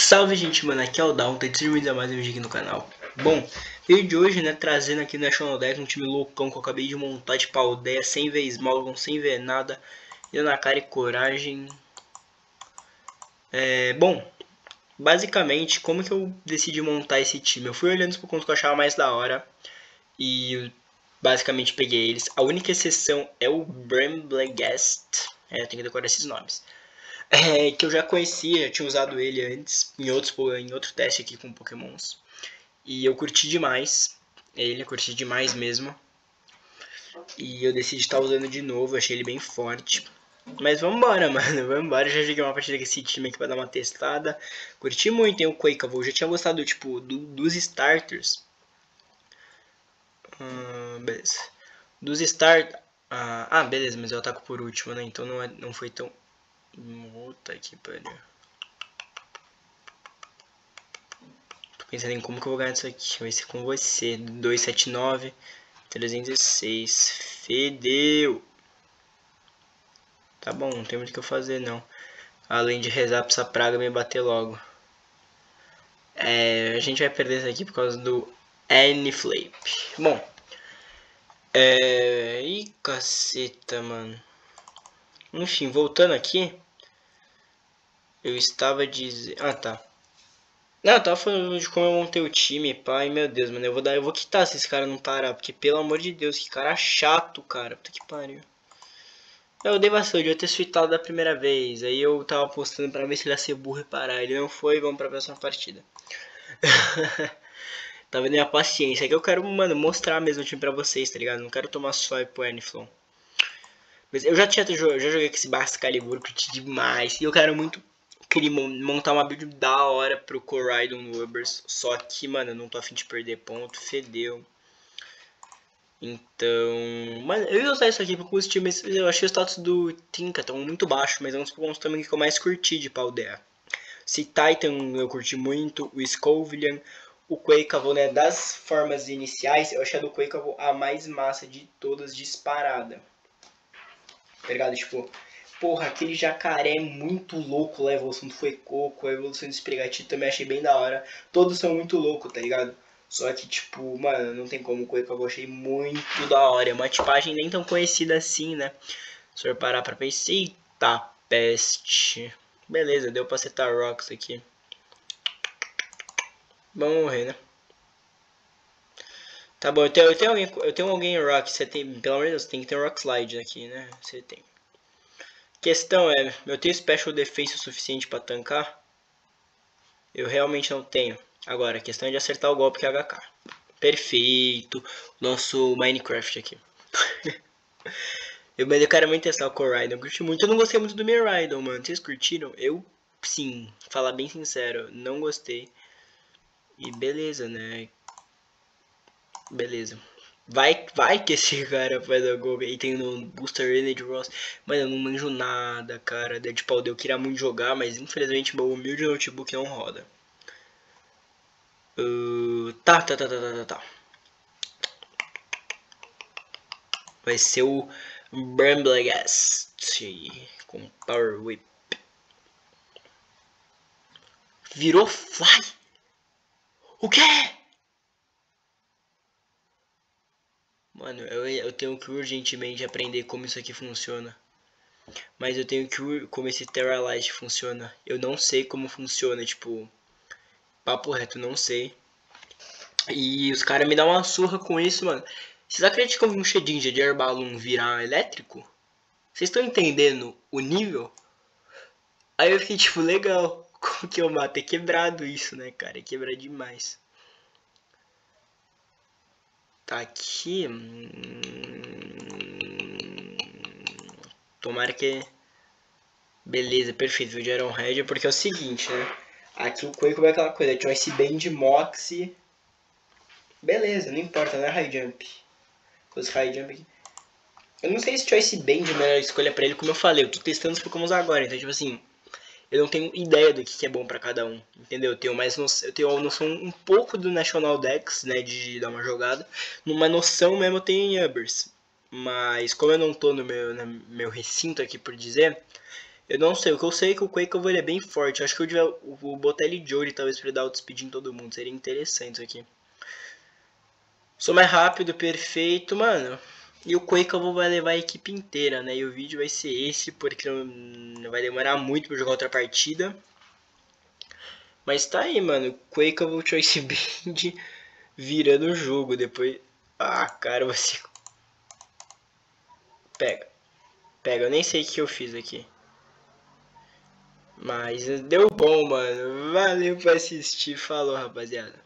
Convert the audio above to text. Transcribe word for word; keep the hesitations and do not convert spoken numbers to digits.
Salve, gente, mano, aqui é o Down, tá distribuindo mais um vídeo aqui no canal. Bom, vídeo de hoje, né, trazendo aqui no National Deck um time loucão que eu acabei de montar de Paldea, sem ver Smalgon, sem ver nada, indo na cara e coragem. É, bom, basicamente, como que eu decidi montar esse time? Eu fui olhando os pontos que eu achava mais da hora e basicamente peguei eles. A única exceção é o Bramblegast, é, eu tenho que decorar esses nomes. É, que eu já conhecia, já tinha usado ele antes em, outros, em outro teste aqui com pokémons. E eu curti demais ele, eu curti demais mesmo. E eu decidi estar usando de novo, achei ele bem forte. Mas vambora, mano, vambora. Já joguei uma partida com esse time aqui pra dar uma testada. Curti muito, hein, o Quakeable. Já tinha gostado, tipo, do, dos starters. Hum, beleza. Dos starters... Ah, ah, beleza, mas eu ataco por último, né? Então não, é, não foi tão... Puta que pariu. Tô pensando em como que eu vou ganhar isso aqui. Vai ser com você. dois sete nove, trezentos e seis. Fedeu. Tá bom, não tem muito o que eu fazer não. Além de rezar pra essa praga me bater logo. É, a gente vai perder isso aqui por causa do N-Flip. Bom. É... Ih, caceta, mano. Enfim, voltando aqui. Eu estava dizendo... Ah, tá. Não, eu tava falando de como eu montei o time, pai, meu Deus, mano, eu vou dar, eu vou quitar se esse cara não parar, porque pelo amor de Deus, que cara chato, cara, puta que pariu. Eu dei vacilo, eu devia ter suitado da primeira vez, aí eu tava postando pra ver se ele ia ser burro e parar, ele não foi, vamos pra próxima partida. Tá vendo minha paciência, é que eu quero, mano, mostrar mesmo o time pra vocês, tá ligado? Não quero tomar só pro N-Flon. Mas eu já tinha, eu já joguei com esse Bascalibur, curti demais, e eu quero muito... Queria montar uma build da hora pro Coraidon no Ubers. Só que, mano, eu não tô afim de perder ponto. Fedeu. Então... Mano, eu ia usar isso aqui pra curtir, mas eu achei o status do Tinka tão muito baixo. Mas é um dos pontos também que eu mais curti de Paldea. Se Titan eu curti muito. O Scovillain. O Quakeable, né? Das formas iniciais, eu achei a do Quakeable a mais massa de todas, disparada. Tá ligado? Tipo... Porra, aquele jacaré é muito louco, a evolução do Fuecoco, a evolução do Sprigatito também achei bem da hora. Todos são muito loucos, tá ligado? Só que, tipo, mano, não tem como, o Quakeable eu achei muito da hora. É uma tipagem nem tão conhecida assim, né? Se eu parar pra pensar, eita peste. Beleza, deu pra setar Rocks aqui. Vamos morrer, né? Tá bom, eu tenho, eu tenho alguém, eu tenho alguém em Rock, você tem, pelo amor de Deus, tem que ter um Rock Slide aqui, né? Você tem. Questão é, eu tenho Special Defense o suficiente pra tancar? Eu realmente não tenho. Agora, a questão é de acertar o golpe que é H K. Perfeito. Nosso Minecraft aqui. eu, eu quero muito testar o Coraidon. Eu curti muito. Eu não gostei muito do Miraidon, mano. Vocês curtiram? Eu, sim. Falar bem sincero, não gostei. E beleza, né? Beleza. Vai, vai que esse cara faz a gol e tem no Booster Energy Ross. Mas eu não manjo nada, cara. De pau, eu queria muito jogar, mas infelizmente meu humilde notebook não roda. Uh, tá, tá, tá, tá, tá, tá. Vai ser o Bramblegast com Power Whip. Virou Fly? O quê? Mano, eu, eu tenho que urgentemente aprender como isso aqui funciona. Mas eu tenho que como esse Terralight funciona. Eu não sei como funciona, tipo... Papo reto, não sei. E os caras me dão uma surra com isso, mano. Vocês acreditam que um Shedinja de Herballoon virar elétrico? Vocês estão entendendo o nível? Aí eu fiquei tipo, legal. Como que eu mato? É quebrado isso, né, cara? É quebrado demais. Tá aqui. Tomara que... Beleza, perfeito. O Iron Head, porque é o seguinte, né? Aqui o Quake é aquela coisa. Tinha um Ice Band, Moxie. Beleza, não importa, não é High Jump. Os High Jump aqui. Eu não sei se Choice Band é a melhor escolha pra ele, como eu falei. Eu tô testando os Pokémons agora, então, tipo assim... Eu não tenho ideia do que é bom pra cada um, entendeu? Eu tenho mais noção, eu tenho uma noção um pouco do National Dex, né, de dar uma jogada. Numa noção mesmo eu tenho em Ubers. Mas como eu não tô no meu, no meu recinto aqui por dizer, Eu não sei, o que eu sei é que o Quakeover ele é bem forte. Acho que eu devia vou botar ele de Jory talvez pra ele dar auto-speed em todo mundo. Seria interessante isso aqui. Sou mais rápido, perfeito, mano. E o Quakeover vai levar a equipe inteira, né? E o vídeo vai ser esse, porque não vai demorar muito pra jogar outra partida. Mas tá aí, mano. Quakeover Choice Band virando o jogo depois. Ah, cara, você. Pega. Pega, eu nem sei o que eu fiz aqui. Mas deu bom, mano. Valeu por assistir. Falou, rapaziada.